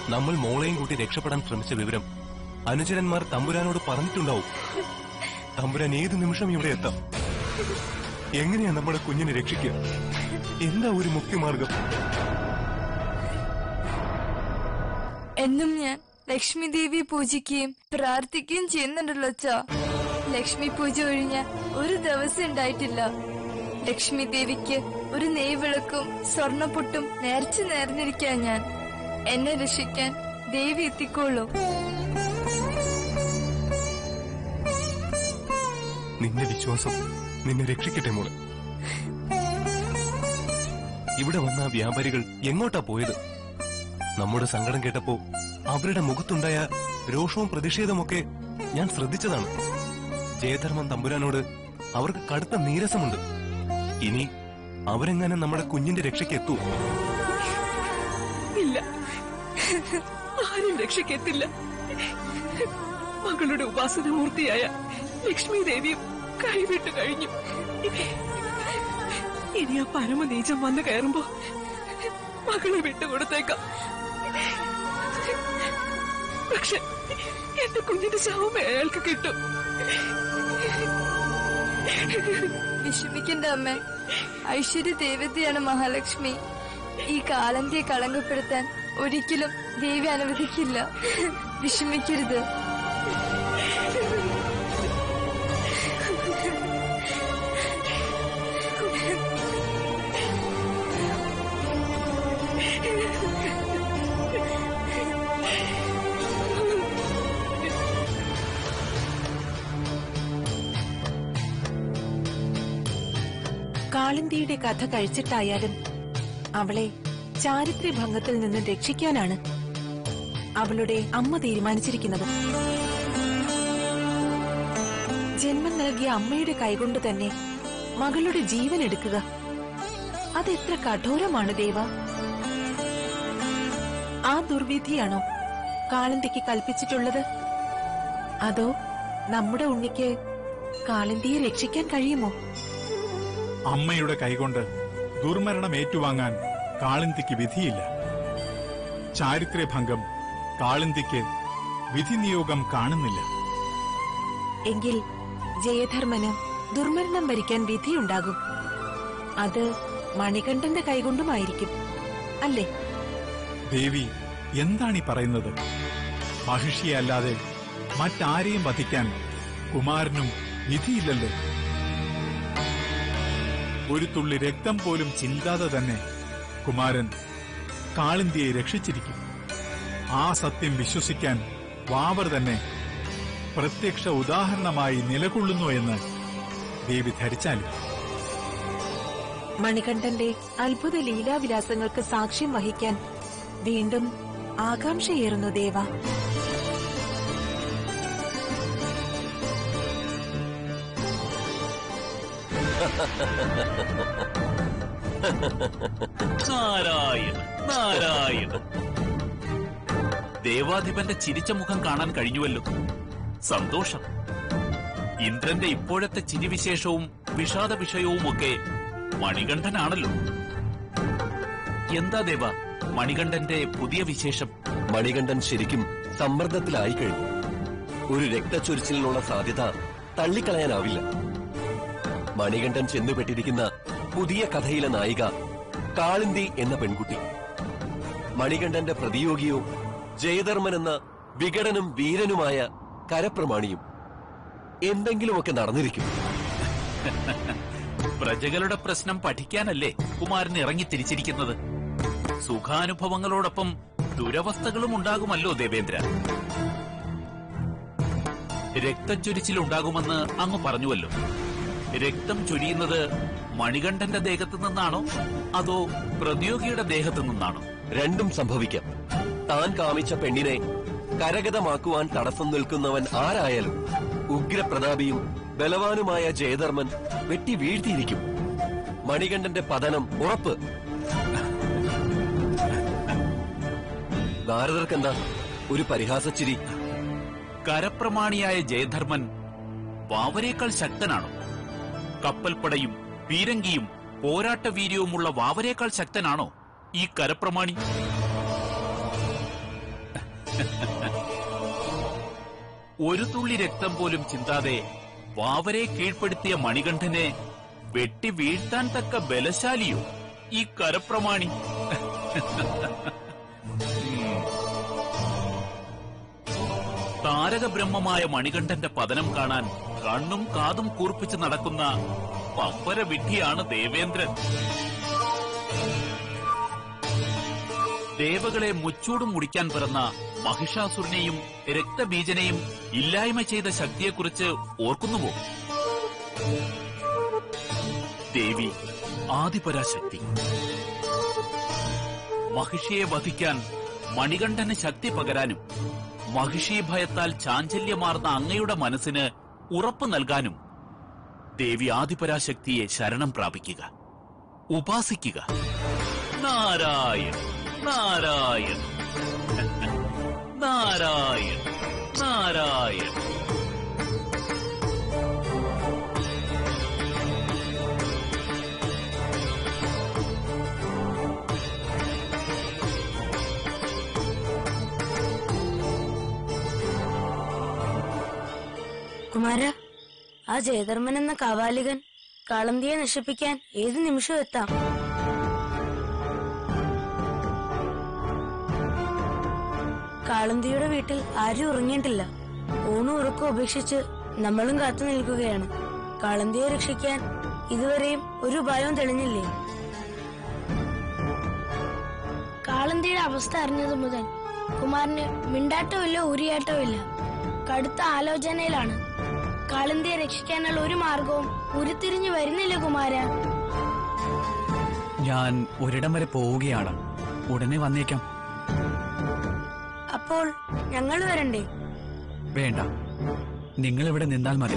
നമ്മൾ മോളെയും കൂട്ടി രക്ഷപ്പെടാൻ ശ്രമിച്ച വിവരം അനുചരന്മാർ തമ്പുരാനോട് പറഞ്ഞിട്ടുണ്ടാവും. തമ്പുരാൻ ഏതു നിമിഷം ഇവിടെ എത്താം. എങ്ങനെയാ നമ്മുടെ കുഞ്ഞിനെ രക്ഷിക്കുക? എന്താ ഒരു മുക്തിമാർഗം? എന്നും ഞാൻ ലക്ഷ്മി ദേവിയെ പൂജിക്കുകയും പ്രാർത്ഥിക്കുകയും ചെയ്യുന്നുണ്ടല്ലോ അച്ഛാ. ലക്ഷ്മി പൂജ ഒഴിഞ്ഞ ഒരു ദിവസം ഉണ്ടായിട്ടില്ല. ലക്ഷ്മി ദേവിക്ക് ഒരു നെയ്വിളക്കും സ്വർണ്ണപ്പൊട്ടും നേർന്നിരിക്കാൻ ഞാൻ. എന്നെ രക്ഷിക്കാൻ ദേവി എത്തിക്കോളൂ. നിന്റെ വിശ്വാസം നിന്നെ രക്ഷിക്കട്ടെ മോളെ. ഇവിടെ വന്ന വ്യാപാരികൾ എങ്ങോട്ടാ പോയത്? നമ്മുടെ സങ്കടം കേട്ടപ്പോ അവരുടെ മുഖത്തുണ്ടായ രോഷവും പ്രതിഷേധമൊക്കെ ഞാൻ ശ്രദ്ധിച്ചതാണ്. ജയധർമ്മൻ തമ്പുരാനോട് അവർക്ക് കടുത്ത നീരസമുണ്ട്. ഇനി അവരെങ്ങനെ നമ്മുടെ കുഞ്ഞിന്റെ രക്ഷയ്ക്ക് എത്തൂ? ഇല്ല, ആരും രക്ഷയ്ക്കെത്തില്ല. മകളുടെ ഉപാസനമൂർത്തിയായ ലക്ഷ്മി ദേവിയും കൈവിട്ടു കഴിഞ്ഞു. ഇനി ആ പരമനീചം വന്നു കയറുമ്പോ മകളെ വിട്ടുകൊടുത്തേക്കാം. പക്ഷെ എന്റെ കുഞ്ഞിന്റെ ശവമേ അയാൾക്ക് കിട്ടും. വിഷമിക്കണ്ട അമ്മ. ഐശ്വര്യ ദേവതയാണ് മഹാലക്ഷ്മി. ഈ കാലന്തിയെ കളങ്കപ്പെടുത്താൻ ഒരിക്കലും ദേവി അനുവദിക്കില്ല. വിഷമിക്കരുത്. കാളിന്തിയുടെ കഥ കഴിച്ചിട്ടായാലും അവളെ ചാരിത്രഭംഗത്തിൽ നിന്ന് രക്ഷിക്കാനാണ് അവളുടെ അമ്മ തീരുമാനിച്ചിരിക്കുന്നത്. ജന്മം നൽകിയ അമ്മയുടെ കൈകൊണ്ട് തന്നെ മകളുടെ ജീവൻ എടുക്കുക, അതെത്ര കഠോരമാണ് ദേവ. ആ ദുർവിധിയാണോ കാളിന്തിക്ക് കൽപ്പിച്ചിട്ടുള്ളത്? അതോ നമ്മുടെ ഉണ്ണിക്ക് കാളിന്തിയെ രക്ഷിക്കാൻ കഴിയുമോ? അമ്മയുടെ കൈകൊണ്ട് ദുർമരണം ഏറ്റുവാങ്ങാൻ കാളിന്തിക്ക് വിധിയില്ല. ചാരിത്രഭംഗം കാളിന്തിക്ക് വിധിനിയോഗം കാണുന്നില്ല. എങ്കിൽ ജയധർമ്മന് ദുർമരണം വരിക്കാൻ വിധിയുണ്ടാകും. അത് മണികണ്ഠന്റെ കൈകൊണ്ടുമായിരിക്കും, അല്ലേ? ദേവി എന്താണീ പറയുന്നത്? മഹിഷിയെ അല്ലാതെ മറ്റാരെയും വധിക്കാൻ കുമാരനും വിധിയില്ലല്ലോ. ഒരു തുള്ളി രക്തം പോലും ചിന്താതെ തന്നെ കുമാരൻ കാളിന്തിയെ രക്ഷിച്ചിരിക്കും. ആ സത്യം വിശ്വസിക്കാൻ വാവർ തന്നെ പ്രത്യക്ഷ ഉദാഹരണമായി നിലകൊള്ളുന്നു എന്ന് ദേവി ധരിച്ചാലും. മണികണ്ഠന്റെ അത്ഭുത ലീലാവിലാസങ്ങൾക്ക് സാക്ഷ്യം വഹിക്കാൻ വീണ്ടും ആകാംക്ഷയേറുന്നു ദേവ. നാരായണ നാരായണ. ദേവാധിപന്റെ ചിരിച്ച മുഖം കാണാൻ കഴിഞ്ഞുവല്ലോ. സന്തോഷം. ഇന്ദ്രന്റെ ഇപ്പോഴത്തെ ചിരിവിശേഷവും വിഷാദ വിഷയവുമൊക്കെ മണികണ്ഠനാണല്ലോ. എന്താ ദേവ മണികണ്ഠന്റെ പുതിയ വിശേഷം? മണികണ്ഠൻ ശരിക്കും സമ്മർദ്ദത്തിലായി കഴിഞ്ഞു. ഒരു രക്തച്ചൊരിച്ചിലിനുള്ള സാധ്യത തള്ളിക്കളയാനാവില്ല. മണികണ്ഠൻ ചെന്നുപെട്ടിരിക്കുന്ന പുതിയ കഥയിലെ നായിക കാളിന്തി എന്ന പെൺകുട്ടി. മണികണ്ഠന്റെ പ്രതിയോഗിയോ ജയധർമ്മൻ എന്ന വികടനും വീരനുമായ കരപ്രമാണിയും. എന്തെങ്കിലുമൊക്കെ നടന്നിരിക്കും. പ്രജകളുടെ പ്രശ്നം പഠിക്കാനല്ലേ കുമാരൻ ഇറങ്ങി തിരിച്ചിരിക്കുന്നത്? സുഖാനുഭവങ്ങളോടൊപ്പം ദുരവസ്ഥകളും ഉണ്ടാകുമല്ലോ ദേവേന്ദ്ര. രക്തച്ചൊരിച്ചിലുണ്ടാകുമെന്ന് അങ്ങ് പറഞ്ഞുവല്ലോ. രക്തം ചൊരിയുന്നത് മണികണ്ഠന്റെ ദേഹത്തു നിന്നാണോ അതോ പ്രതിയോഗിയുടെ ദേഹത്തു നിന്നാണോ? രണ്ടും സംഭവിക്കാം. താൻ കാമിച്ച പെണ്ണിനെ കരഗതമാക്കുവാൻ തടസ്സം നിൽക്കുന്നവൻ ആരായാലും ഉഗ്രപ്രതാപിയും ബലവാനുമായ ജയധർമ്മൻ വെട്ടി വീഴ്ത്തിയിരിക്കും. മണികണ്ഠന്റെ പതനം ഉറപ്പ്. നാരദർക്കെന്താ ഒരു പരിഹാസച്ചിരി? കരപ്രമാണിയായ ജയധർമ്മൻ വാവരേക്കാൾ ശക്തനാണോ? കപ്പൽപ്പടയും പീരങ്കിയും പോരാട്ടവീര്യവുമുള്ള വാവരേക്കാൾ ശക്തനാണോ ഈ കരപ്രമാണി? ഒരു തുള്ളി രക്തം പോലും ചിന്താതെ വാവരെ കീഴ്പ്പെടുത്തിയ മണികണ്ഠനെ വെട്ടി വീഴ്ത്താൻ തക്ക ബലശാലിയോ ഈ കരപ്രമാണി? താരകബ്രഹ്മമായ മണികണ്ഠന്റെ പതനം കാണാൻ കണ്ണും കാതും കൂർപ്പിച്ച് നടക്കുന്ന പമ്പര വിഡ്ഢിയാണ് ദേവേന്ദ്രൻ. ദേവകളെ മുച്ചൂടും മുടിക്കാൻ പിറന്ന മഹിഷാസുരനെയും രക്തബീജനെയും ഇല്ലായ്മ ചെയ്ത ശക്തിയെക്കുറിച്ച് ഓർക്കുന്നുവോ? ദേവി ആദിപരാശക്തി. മഹിഷിയെ വധിക്കാൻ മണികണ്ഠന് ശക്തി പകരാനും മഹിഷി ഭയത്താൽ ചാഞ്ചല്യമാർന്ന അങ്ങയുടെ മനസ്സിന് ഉറപ്പ് നൽകാനും ദേവി ആദിപരാശക്തിയെ ശരണം പ്രാപിക്കുക, ഉപാസിക്കുക. നാരായൺ നാരായൺ നാരായൺ നാരായൺ. കുമാര, ആ ജയധർമ്മൻ എന്ന കാവാലികൻ കാളന്തിയെ നശിപ്പിക്കാൻ ഏത് നിമിഷവും എത്താം. കാളന്തിയുടെ വീട്ടിൽ ആരും ഉറങ്ങിയിട്ടില്ല. ഊണും ഉറക്കം ഉപേക്ഷിച്ച് നമ്മളും കാത്തു നിൽക്കുകയാണ്. കാളന്തിയെ രക്ഷിക്കാൻ ഇതുവരെയും ഒരു ഉപായവും തെളിഞ്ഞില്ലേ? കാളന്തിയുടെ അവസ്ഥ അറിഞ്ഞതു മുതൽ കുമാരന് മിണ്ടാട്ടവും ഇല്ല, ഊരിയാട്ടവും ഇല്ല. കടുത്ത ആലോചനയിലാണ്. കാളന്തിയെ രക്ഷിക്കാനുള്ള ഒരു മാർഗവും ഉരുത്തിരിഞ്ഞു വരുന്നില്ല കുമാര. ഞാൻ ഒരിടം വരെ പോവുകയാണ്, ഉടനെ വന്നേക്കാം. അപ്പോൾ ഞങ്ങൾ വരണ്ടേ? വേണ്ട, നിങ്ങൾ ഇവിടെ നിന്നാൽ മതി.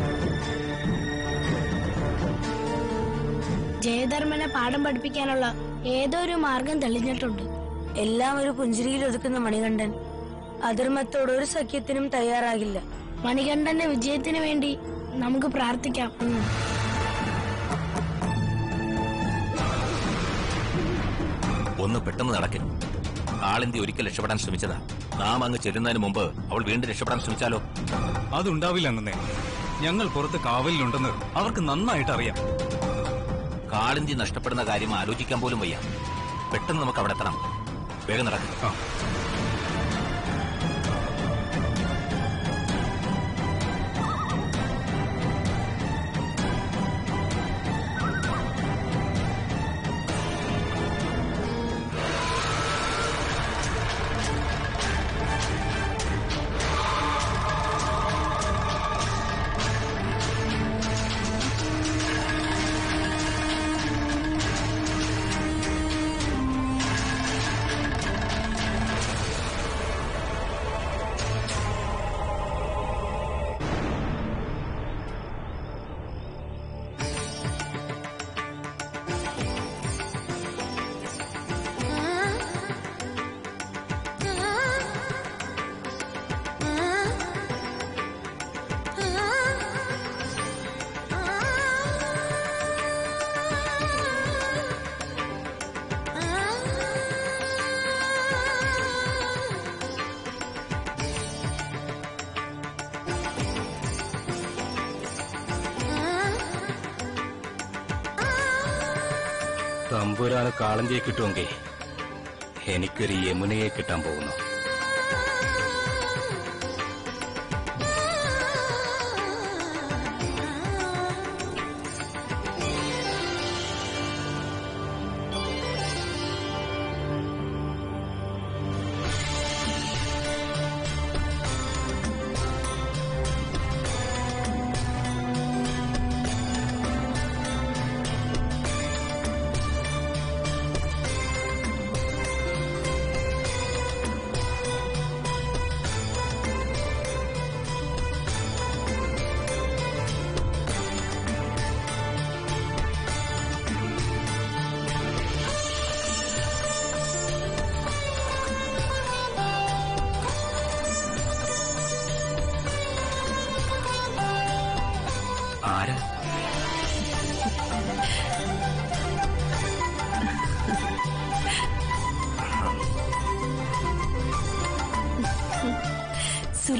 ജയധർമ്മനെ പാഠം പഠിപ്പിക്കാനുള്ള ഏതോ ഒരു മാർഗം തെളിഞ്ഞിട്ടുണ്ട്. എല്ലാം ഒരു പുഞ്ചിരിയിൽ ഒതുക്കുന്ന മണികണ്ഠൻ അധർമ്മത്തോട് ഒരു സഖ്യത്തിനും തയ്യാറാകില്ല. മണികണ്ഠന്റെ വിജയത്തിന് വേണ്ടി നമുക്ക് പ്രാർത്ഥിക്കാം. ഒന്ന് പെട്ടെന്ന് നടക്കും. കാളന്തി ഒരിക്കൽ രക്ഷപ്പെടാൻ ശ്രമിച്ചതാ. നാം അങ്ങ് ചെല്ലുന്നതിന് മുമ്പ് അവൾ വീണ്ടും രക്ഷപ്പെടാൻ ശ്രമിച്ചാലോ? അതുണ്ടാവില്ല അന്നേ. ഞങ്ങൾ പുറത്ത് കാവലിലുണ്ടെന്ന് അവർക്ക് നന്നായിട്ട് അറിയാം. കാളന്തി നഷ്ടപ്പെടുന്ന കാര്യം ആലോചിക്കാൻ പോലും വയ്യ. പെട്ടെന്ന് നമുക്ക് അവിടെ എത്തണം. വേഗം നടക്കും. തമ്പുരാന് കാളന്തിയെ കിട്ടുമെങ്കിൽ എനിക്കൊരു യമുനയെ കിട്ടാൻ പോകുന്നു.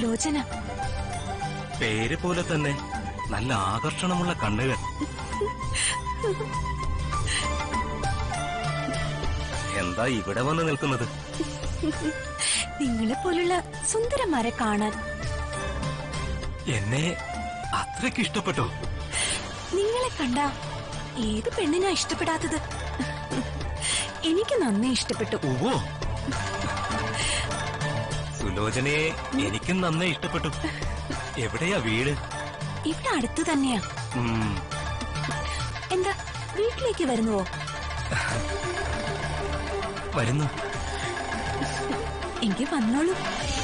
സുലോചന. പേര് പോലെ തന്നെ നല്ല ആകർഷണമുള്ള കണ്ണുകൾ. എന്താ ഇവിടെ വന്ന് നിൽക്കുന്നത്? നിങ്ങളെ പോലുള്ള സുന്ദരന്മാരെ കാണാൻ. എന്നെ അത്രയ്ക്ക് ഇഷ്ടപ്പെട്ടോ? നിങ്ങളെ കണ്ട ഏത് പെണ്ണിനാ ഇഷ്ടപ്പെടാത്തത്? എനിക്ക് നന്നേ ഇഷ്ടപ്പെട്ടു. ഓ, സുലോചനയെ എനിക്കും നന്നേ ഇഷ്ടപ്പെട്ടു. എവിടെയാ വീട്? ഇവിടെ അടുത്ത് തന്നെയാ. എന്താ വീട്ടിലേക്ക് വരുന്നുവോ? വരുന്നു. എങ്കിൽ വന്നോളൂ.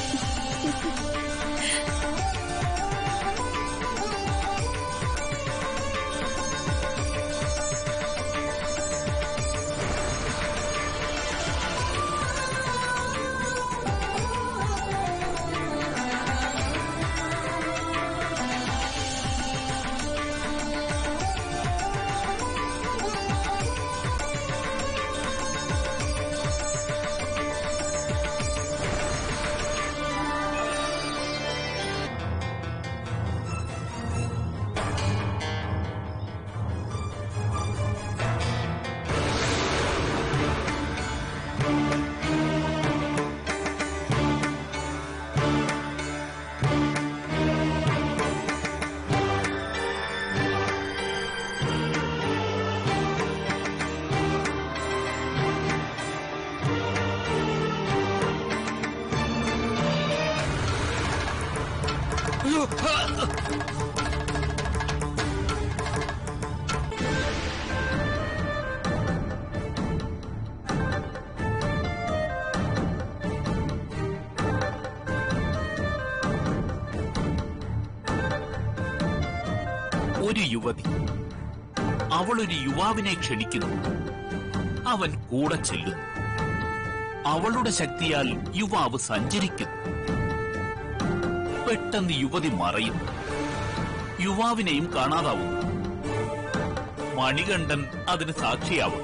ഒരു യുവതി, അവളൊരു യുവാവിനെ ക്ഷണിക്കുന്നു. അവൻ കൂടെ ചെല്ലുന്നു. അവളുടെ ശക്തിയാൽ യുവാവ് സഞ്ചരിക്കുന്നു. പെട്ടെന്ന് യുവതി മറയുന്നു. യുവാവിനെയും കാണാതാവുന്നു. മണികണ്ഠൻ അതിന് സാക്ഷിയാവും.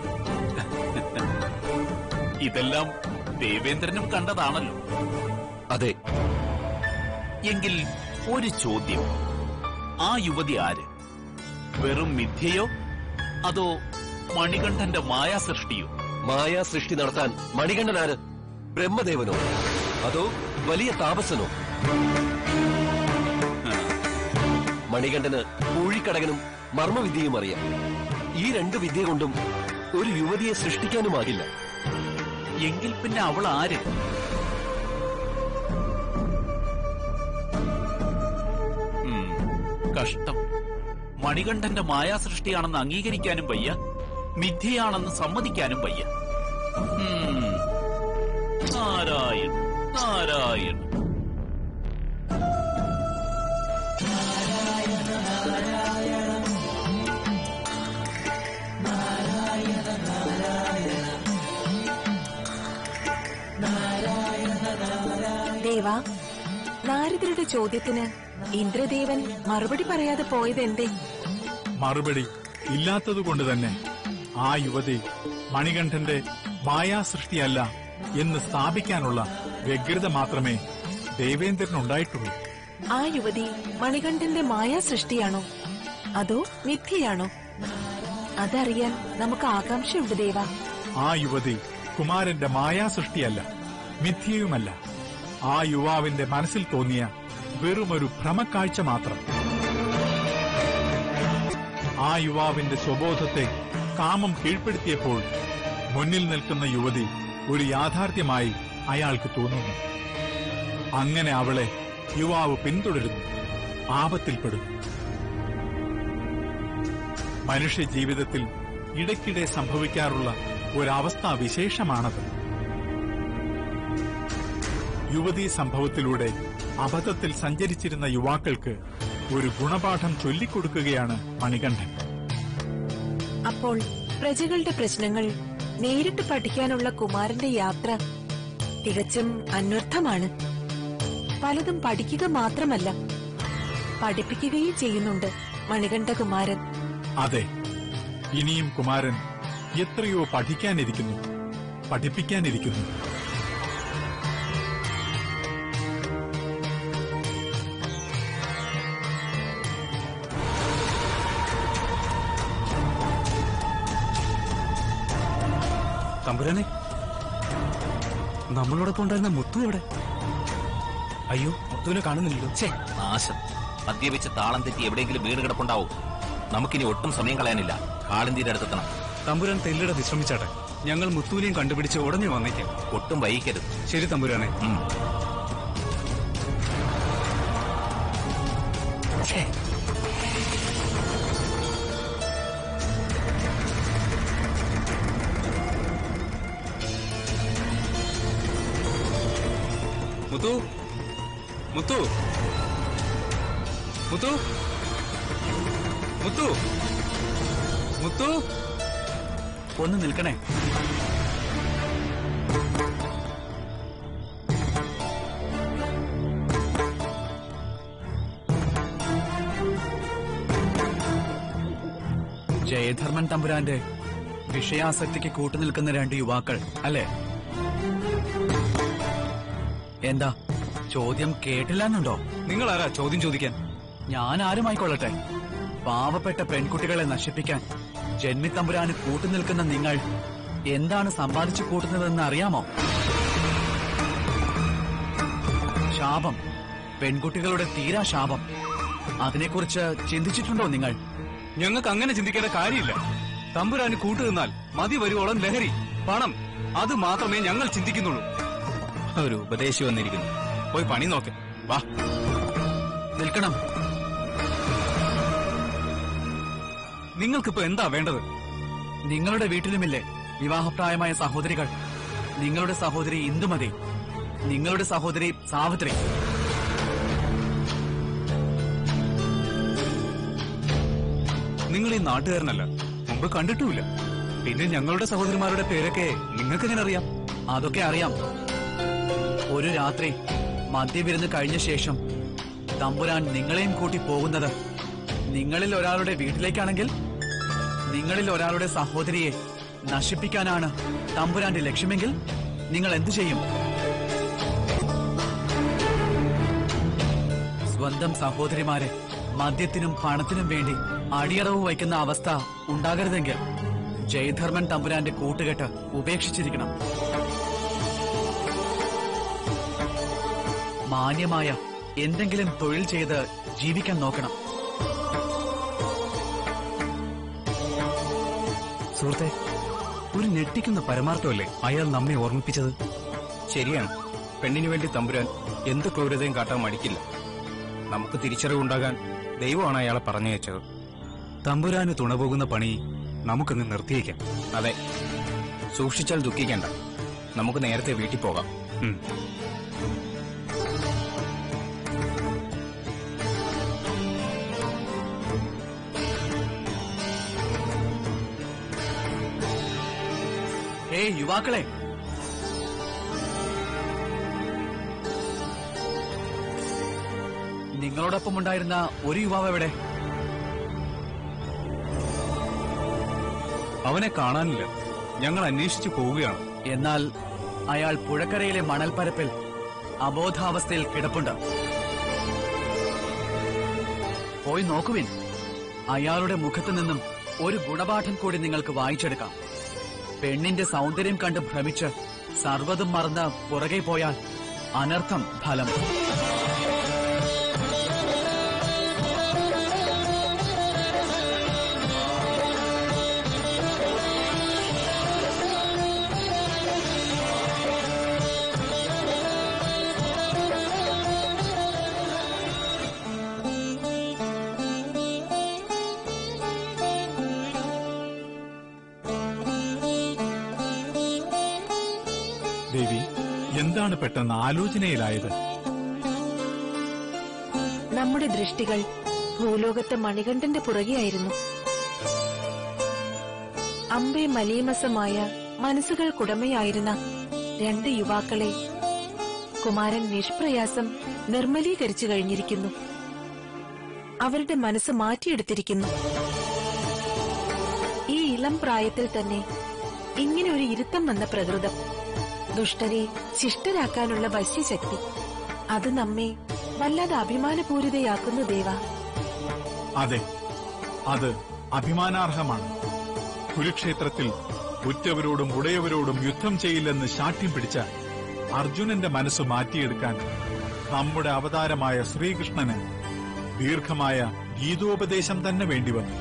ഇതെല്ലാം ദേവേന്ദ്രനും കണ്ടതാണല്ലോ. അതെ. എങ്കിൽ ഒരു ചോദ്യം, ആ യുവതി ആര്? വെറും മിഥ്യയോ അതോ മണികണ്ഠന്റെ മായാസൃഷ്ടിയോ? മായാസൃഷ്ടി നടത്താൻ മണികണ്ഠനാര്? ബ്രഹ്മദേവനോ അതോ വലിയ താപസനോ? മണികണ്ഠന് പൂഴിക്കടകനും മർമ്മവിദ്യയും അറിയാം. ഈ രണ്ട് വിദ്യ കൊണ്ടും ഒരു യുവതിയെ സൃഷ്ടിക്കാനുമാകില്ല. എങ്കിൽ പിന്നെ അവൾ ആര്? കഷ്ടം. മണികണ്ഠന്റെ മായാസൃഷ്ടിയാണെന്ന് അംഗീകരിക്കാനും വയ്യ, മിഥ്യയാണെന്ന് സമ്മതിക്കാനും വയ്യ. നാരായണ നാരായണ. ദേവാ, നാരദരുടെ ചോദ്യത്തിന് ഇന്ദ്രദേവൻ മറുപടി പറയാതെ പോയതെന്തേ? മറുപടി ഇല്ലാത്തതുകൊണ്ട് തന്നെ ആ യുവതി മണികണ്ഠന്റെ മായാസൃഷ്ടിയല്ല എന്ന് സ്ഥാപിക്കാനുള്ള വ്യഗ്രത മാത്രമേ ദേവേന്ദ്രനുണ്ടായിട്ടുള്ളൂ. ആ യുവതി മണികണ്ഠന്റെ മായാസൃഷ്ടിയാണോ അതോ മിഥ്യയാണോ? അതറിയാൻ നമുക്ക് ആകാംക്ഷയുണ്ട് ദേവ. ആ യുവതി കുമാരന്റെ മായാസൃഷ്ടിയല്ല, മിഥ്യയുമല്ല. ആ യുവാവിന്റെ മനസ്സിൽ തോന്നിയ വെറുമൊരു ഭ്രമക്കാഴ്ച മാത്രം. ആ യുവാവിന്റെ സ്വബോധത്തെ കാമം കീഴ്പ്പെടുത്തിയപ്പോൾ മുന്നിൽ നിൽക്കുന്ന യുവതി ഒരു യാഥാർത്ഥ്യമായി അയാൾക്ക് തോന്നുന്നു. അങ്ങനെ അവളെ യുവാവ് പിന്തുടരുന്നു, ആപത്തിൽപ്പെടുന്നു. മനുഷ്യ ജീവിതത്തിൽ ഇടയ്ക്കിടെ സംഭവിക്കാറുള്ള ഒരവസ്ഥാ വിശേഷമാണത്. യുവതീ സംഭവത്തിലൂടെ അബദ്ധത്തിൽ സഞ്ചരിച്ചിരുന്ന യുവാക്കൾക്ക് ഒരു ഗുണപാഠം ചൊല്ലിക്കൊടുക്കുകയാണ് മണികണ്ഠൻ. അപ്പോൾ പ്രജകളുടെ പ്രശ്നങ്ങൾ നേരിട്ട് പഠിക്കാനുള്ള കുമാരന്റെ യാത്ര തികച്ചും അന്വർത്ഥമാണ്. പലതും പഠിക്കുക മാത്രമല്ല, പഠിപ്പിക്കുകയും ചെയ്യുന്നുണ്ട് മണികണ്ഠകുമാരൻ. അതെ, ഇനിയും കുമാരൻ എത്രയോ പഠിക്കാനിരിക്കുന്നു, പഠിപ്പിക്കാനിരിക്കുന്നു. തമ്പുരാനെ, നമ്മളോടൊപ്പം ഉണ്ടായിരുന്ന മുത്തു എവിടെ? അയ്യോ, മുത്തുവിനെ കാണുന്നില്ലല്ലോ. ഛേ, നാശം. മദ്യപിച്ച് താളം തെറ്റി എവിടെയെങ്കിലും വീട് കിടപ്പുണ്ടാവും. നമുക്കിനി ഒട്ടും സമയം കളയാനില്ല. കാളിന്തിയുടെ അടുത്തെത്തണം. തമ്പുരാൻ തെല്ലിട വിശ്രമിച്ചാട്ടെ. ഞങ്ങൾ മുത്തുവിനെയും കണ്ടുപിടിച്ച് ഉടനെ വന്നേക്കാം. ഒട്ടും വൈകിക്കരുത്. ശരി തമ്പുരാനെ. മുത്തു, മുത്തു, മുത്തു, മുത്തു, മുത്തു, ഒന്ന് നിൽക്കണേ. ജയധർമ്മൻ തമ്പുരാന്റെ വിഷയാസക്തിക്ക് കൂട്ടുനിൽക്കുന്ന രണ്ട് യുവാക്കൾ അല്ലേ? എന്താ ചോദ്യം കേട്ടില്ലെന്നുണ്ടോ? നിങ്ങൾ ആരാ ചോദ്യം ചോദിക്കാൻ? ഞാൻ ആരുമായിക്കൊള്ളട്ടെ. പാവപ്പെട്ട പെൺകുട്ടികളെ നശിപ്പിക്കാൻ ജന്മിത്തമ്പുരാന് കൂട്ടുനിൽക്കുന്ന നിങ്ങൾ എന്താണ് സമ്പാദിച്ചു കൂട്ടുന്നതെന്ന് അറിയാമോ? ശാപം, പെൺകുട്ടികളുടെ തീരാ ശാപം. അതിനെക്കുറിച്ച് ചിന്തിച്ചിട്ടുണ്ടോ നിങ്ങൾ? ഞങ്ങൾക്ക് അങ്ങനെ ചിന്തിക്കേണ്ട കാര്യമില്ല. തമ്പുരാന് കൂട്ടുനിന്നാൽ മതി വരുവോളം ലഹരി, പണം, അത് മാത്രമേ ഞങ്ങൾ ചിന്തിക്കുന്നുള്ളൂ. ഒരു ഉപദേശി വന്നിരിക്കുന്നു. പോയി പണി നോക്ക്. വാ. നിൽക്കണം. നിങ്ങൾക്കിപ്പോ എന്താ വേണ്ടത്? നിങ്ങളുടെ വീട്ടിലുമില്ലേ വിവാഹപ്രായമായ സഹോദരികൾ? നിങ്ങളുടെ സഹോദരി ഇന്ദുമതി, നിങ്ങളുടെ സഹോദരി സാവിത്രി. നിങ്ങൾ ഈ നാട്ടുകാരനല്ല, മുമ്പ് കണ്ടിട്ടുമില്ല. പിന്നെ ഞങ്ങളുടെ സഹോദരിമാരുടെ പേരൊക്കെ നിങ്ങൾക്ക് എങ്ങനെ അറിയാം? അതൊക്കെ അറിയാം. ഒരു രാത്രി മദ്യവിരുന്ന് കഴിഞ്ഞ ശേഷം തമ്പുരാൻ നിങ്ങളെയും കൂട്ടി പോകുന്നത് നിങ്ങളിൽ ഒരാളുടെ വീട്ടിലേക്കാണെങ്കിൽ നിങ്ങളിൽ ഒരാളുടെ സഹോദരിയെ നശിപ്പിക്കാനാണ് തമ്പുരാന്റെ ലക്ഷ്യമെങ്കിൽ നിങ്ങൾ എന്തു ചെയ്യും? സ്വന്തം സഹോദരിമാരെ മദ്യത്തിനും പണത്തിനും വേണ്ടി അടിയറവ് വയ്ക്കുന്ന അവസ്ഥ ഉണ്ടാകരുതെങ്കിൽ ജയധർമ്മൻ തമ്പുരാന്റെ കൂട്ടുകെട്ട് ഉപേക്ഷിച്ചിരിക്കണം. മാന്യമായ എന്തെങ്കിലും തൊഴിൽ ചെയ്ത് ജീവിക്കാൻ നോക്കണം. സുഹൃത്തെ, ഒരു ഞെട്ടിക്കുന്ന പരമാർത്ഥമല്ലേ അയാൾ നമ്മെ ഓർമ്മിപ്പിച്ചത്? ശരിയാണ്, പെണ്ണിനു വേണ്ടി തമ്പുരാൻ എന്ത് ക്രൂരതയും കാട്ടാൻ മടിക്കില്ല. നമുക്ക് തിരിച്ചറിവുണ്ടാകാൻ ദൈവമാണ് അയാളെ പറഞ്ഞയച്ചത്. തമ്പുരാന് തുണപോകുന്ന പണി നമുക്കങ്ങ് നിർത്തിയേക്കാം. അതെ, സൂക്ഷിച്ചാൽ ദുഃഖിക്കേണ്ട. നമുക്ക് നേരത്തെ വീട്ടിൽ പോകാം. യുവാക്കളെ, നിങ്ങളോടൊപ്പം ഉണ്ടായിരുന്ന ഒരു യുവാവ് എവിടെ? അവനെ കാണാനില്ല. ഞങ്ങൾ അന്വേഷിച്ചു പോവുകയാണ്. എന്നാൽ അയാൾ പുഴക്കരയിലെ മണൽപ്പരപ്പിൽ അബോധാവസ്ഥയിൽ കിടപ്പുണ്ട്. പോയി നോക്കുവിൻ. അയാളുടെ മുഖത്തു നിന്നും ഒരു ഗുണപാഠം കൂടി നിങ്ങൾക്ക് വായിച്ചെടുക്കാം. പെണ്ണിന്റെ സൗന്ദര്യം കണ്ട് ഭ്രമിച്ച് സർവ്വതും മറന്ന് പുറകെ പോയാൽ അനർത്ഥം ഫലം. ദേവി, എന്താണ് പെട്ടെന്ന് ആലോചനയിലായത്? നമ്മുടെ ദൃഷ്ടികൾ ഭൂലോകത്തെ മണികണ്ഠന്റെ പുറകെയായിരുന്നു. അമ്പേ മലീമസമായ മനസ്സുകൾക്കുടമയായിരുന്ന രണ്ട് യുവാക്കളെ കുമാരൻ നിഷ്പ്രയാസം നിർമ്മലീകരിച്ചു കഴിഞ്ഞിരിക്കുന്നു. അവരുടെ മനസ്സ് മാറ്റിയെടുത്തിരിക്കുന്നു. ഈ ഇളം പ്രായത്തിൽ തന്നെ ഇങ്ങനെ ഒരു ഇരുത്തം വന്ന പ്രകൃതം, ദുഷ്ടരെ ശിഷ്ടരാക്കാനുള്ള വശ്യശക്തി, അത് നമ്മെ വല്ലാതെ അഭിമാനപൂരിതയാക്കുന്നു ദേവ. അതെ, അത് അഭിമാനാർഹമാണ്. കുരുക്ഷേത്രത്തിൽ ഉറ്റവരോടും ഉടയവരോടും യുദ്ധം ചെയ്യില്ലെന്ന് ശാഠ്യം പിടിച്ച അർജുനന്റെ മനസ്സ് മാറ്റിയെടുക്കാൻ നമ്മുടെ അവതാരമായ ശ്രീകൃഷ്ണന് ദീർഘമായ ഗീതോപദേശം തന്നെ വേണ്ടിവന്നു.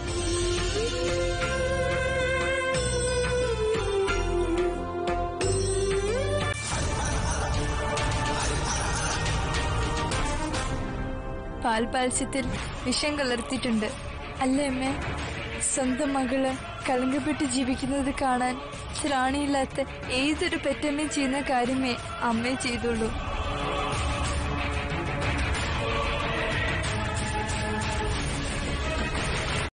പാൽപാൽസ്യത്തിൽ വിഷം കലർത്തിയിട്ടുണ്ട് അല്ലേ അമ്മേ? സ്വന്തം മകള് കളങ്കപ്പെട്ട് ജീവിക്കുന്നത് കാണാൻ ത്രാണിയില്ലാത്ത ഏതൊരു പെറ്റമ്മയും ചെയ്യുന്ന കാര്യമേ അമ്മേ ചെയ്തുള്ളൂ.